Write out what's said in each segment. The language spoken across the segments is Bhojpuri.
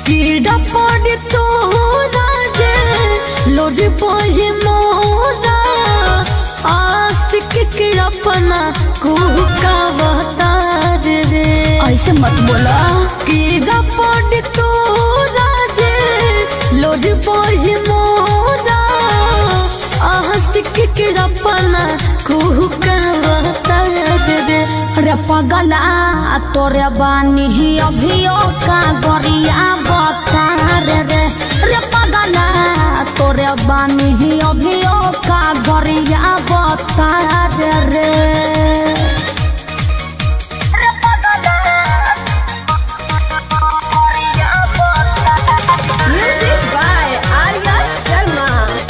कीड़ा पड़ तो राजे लोड पाए मोरा आशिक के अपना कुहका बता रे। ऐसे मत बोला। कीड़ा पड़ तो राजे लोड पाए मोरा आशिक के अपना कुहका बता रे। रे पगला तोरे बानी अभियो का गरिया बता रे। रे पगला तोरे बानी अभियो का गरिया बता रे। Music by Arya Sharma.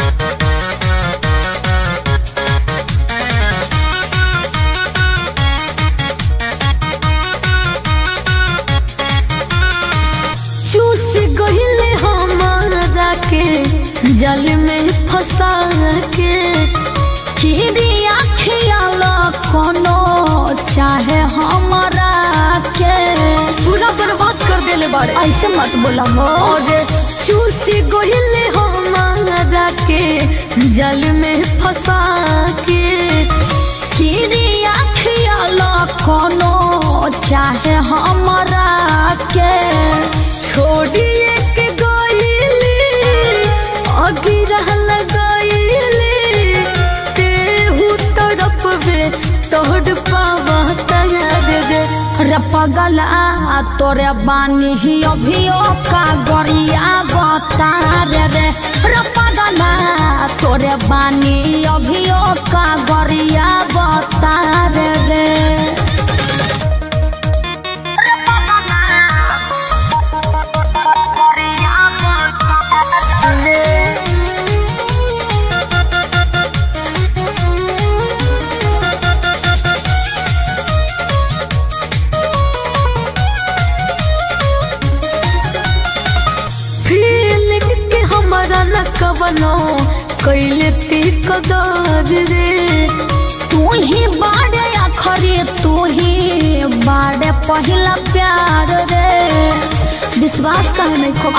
चूस गहिले हमारा के जल में फंसा के खीरिया खियाल कोनो चाहे हमारा के पूरा बर्बाद कर देले बारे। ऐसे मत बोला हो। और चूस गहिले हमारा के जल में फंसा के खीरिया खियाल कोनो चाहे हमारा के छोड़िए के गईली अगिरा लगईली तेहू तड़प वे तोड़ पावा तैयार रे। रे पगला तोरे बानी अभियो का गरिया बता रे। रे पगला तोरे बानी अभियो का गरिया बता रे। न कवनो कैले ती कदर रे। तू ही बाड़े आखरी तू ही बाड़े पहला प्यार रे। विश्वास कहे नहीं खो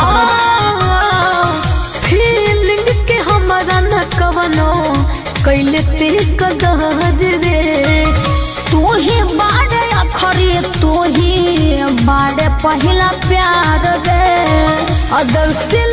फीलिंग के हमारा न कवनो कैले ती कदर रे। तू ही बाड़े आखरी तू ही बाड़े पहला प्यार रे। अदर से